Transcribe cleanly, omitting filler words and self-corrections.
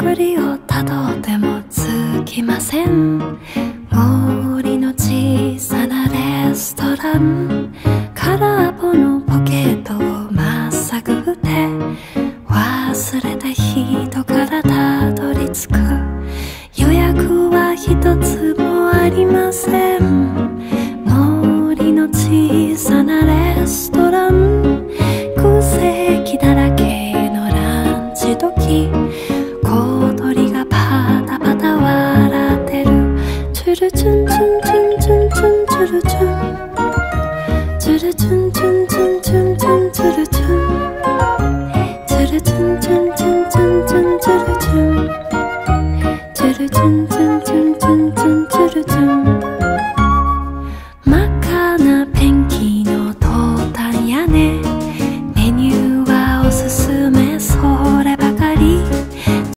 ぐりをたどってもつきません。森の小さなレストラン、空っぽのポケットをまっさぐって忘れた人からたどり着く。予約は一つもありません。森の小さなレストラン、空席だらけのランチ時、小鳥がパタパタ笑ってる。チュルチュンチュンチュンチュンチュンチュルチュン、チュルチュンチュンチュンチュンチュンチュルチュン、チュルチュンチュンチュン